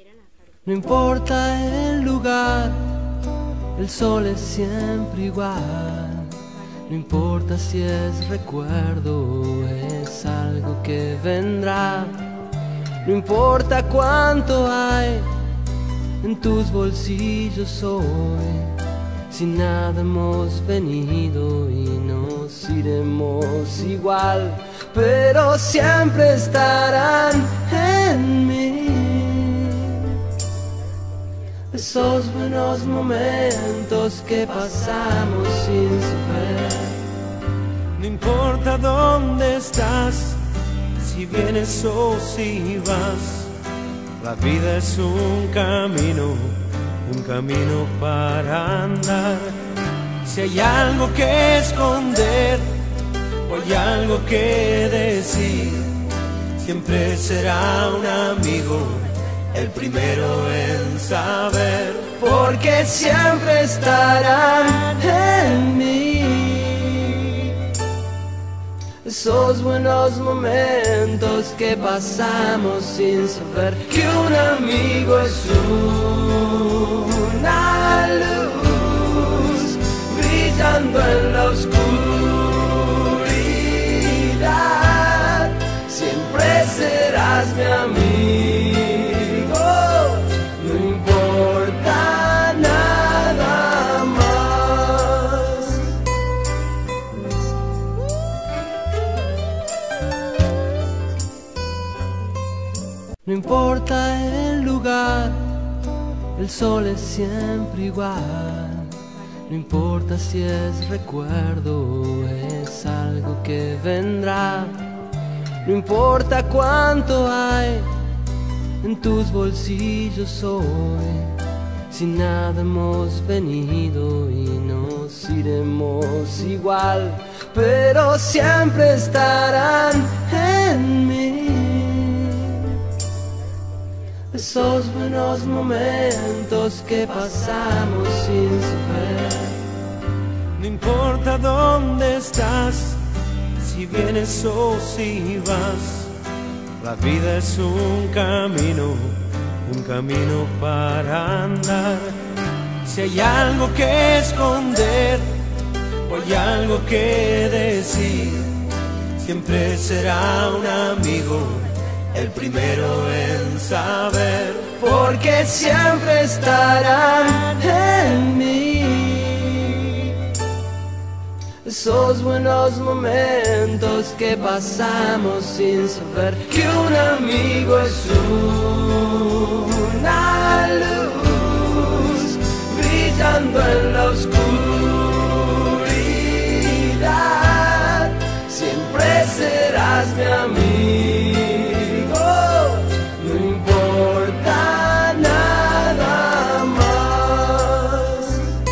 No importa el lugar, el sol es siempre igual. No importa si es recuerdo o es algo que vendrá. No importa cuánto hay en tus bolsillos hoy. Sin nada hemos venido y nos iremos igual, pero siempre estarán en mí esos buenos momentos que pasamos sin saber. No importa dónde estás, si vienes o si vas, la vida es un camino para andar. Si hay algo que esconder o hay algo que decir, siempre será un amigo el primero en saber, porque siempre estarán en mí esos buenos momentos que pasamos sin saber que un amigo es una luz brillando en la oscuridad. Siempre serás mi amigo, no importa nada más. No importa el lugar, el sol es siempre igual. No importa si es recuerdo o es algo que vendrá. No importa cuánto hay en tus bolsillos hoy. Sin nada hemos venido y nos iremos igual, pero siempre estarán en mí esos buenos momentos que pasamos sin saber. No importa dónde estás, si vienes o si vas, la vida es un camino para andar. Si hay algo que esconder o hay algo que decir, siempre será un amigo el primero en saber, porque siempre estarán en mí esos buenos momentos que pasamos sin saber que un amigo es una luz brillando en la oscuridad. Siempre serás mi amigo, no importa nada más.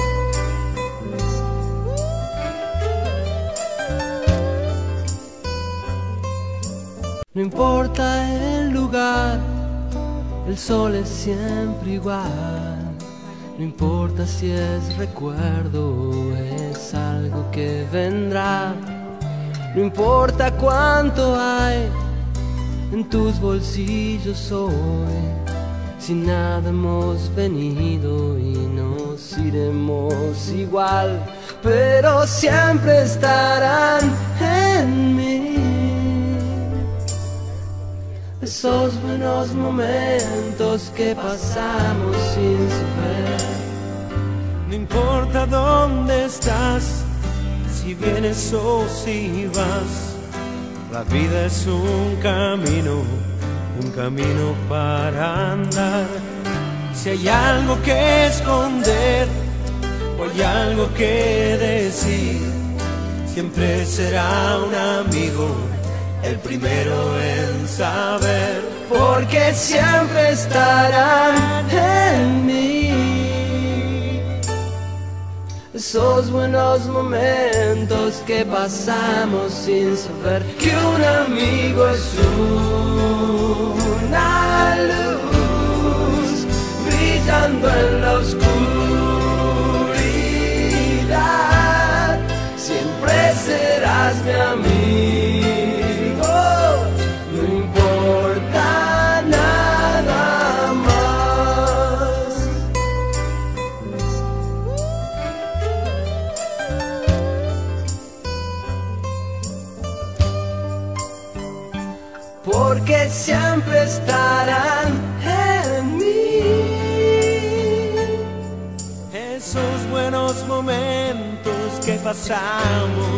No importa el lugar, el sol es siempre igual. No importa si es recuerdo o es algo que vendrá. No importa cuánto hay en tus bolsillos hoy. Sin nada hemos venido y nos iremos igual, pero siempre estarán en mí esos buenos momentos que pasamos sin saber. No importa dónde estás, si vienes o si vas, la vida es un camino para andar. Si hay algo que esconder o hay algo que decir, siempre será un amigo el primero en saber, porque siempre estarán en mí esos buenos momentos que pasamos sin saber que un amigo es una luz brillando en la oscuridad. Siempre serás mi amigo, no importa nada más. porque siempre estarán en mí. Esos buenos momentos que pasamos